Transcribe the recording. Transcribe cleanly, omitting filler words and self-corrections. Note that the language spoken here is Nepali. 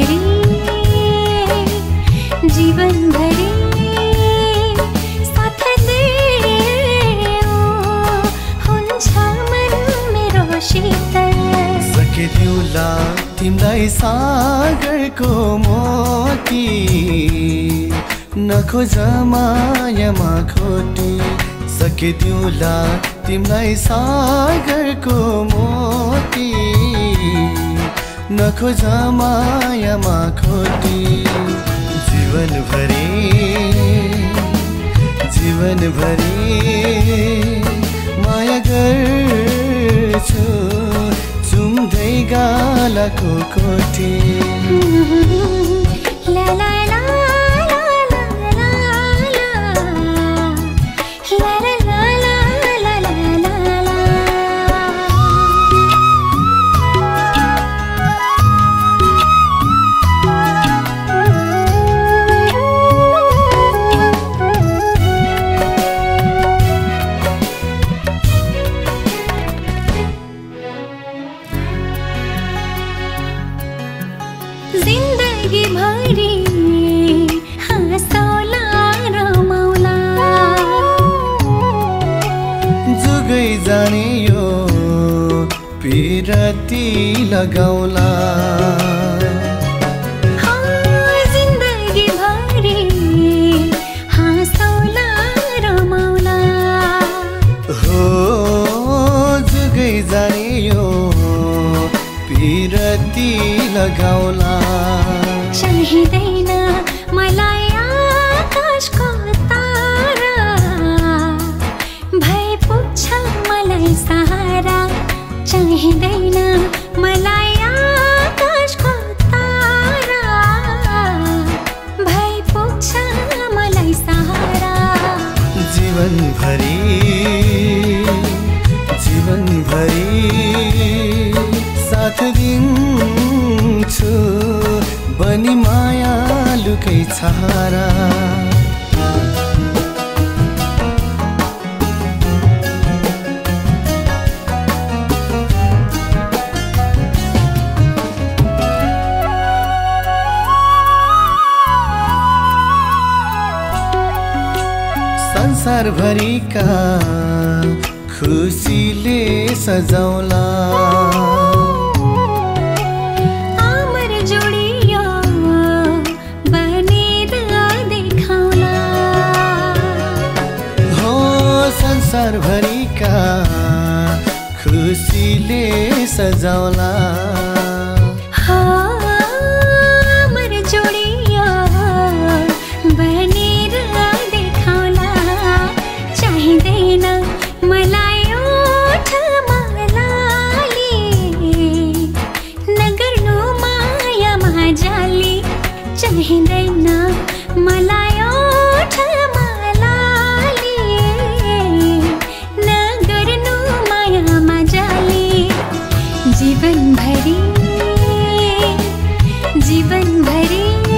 भरी साथ देऊ हुन्छ मन मेरो शीतल सकिदिउला तिमलाई सागरको मोती नखोज मायामा खोटी सकिदिउला तिमलाई सागरको मोती नखोज मायामा खोटी जीवन भरी माया गर्छु चुम्दै गालाको कोठी ला ला ला जिन्दगी भरी हाँसौला रमाउला जुगै जाने यो पिरती लगाउला जिन्दगी भरी हाँसौला रमाउला हो जुगै जाने यो पिरती लगाउला चाहिँदैन मलाई आकाशको तारा भए पुग्छ मलाई सहारा चाहिँदैन मलाई आकाशको तारा भए पुग्छ मलाई सहारा जीवन भरी साथ दिन्छु बनी मायालुकै छहारा संसार भरिका खुसीले सजाउला आमर जोडियो बनेर देखाउला हो संसार भरिका खुसीले सजाउला आमर जोडियो बनेर देखाउला चाहिँदैन मलाई ओठमा लाली नगर्नु मायामा जाली चाहिँदैन मलाई ओठमा लाली नगर्नु मायामा जाली जीवन भरी